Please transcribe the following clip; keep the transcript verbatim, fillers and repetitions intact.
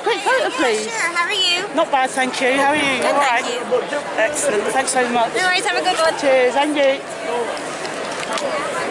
quick photo, please? Yeah, sure. How are you? Not bad, thank you. How are you? Good, All right. thank you. Excellent. Thanks so much. No worries. Have a good one. Cheers, and you.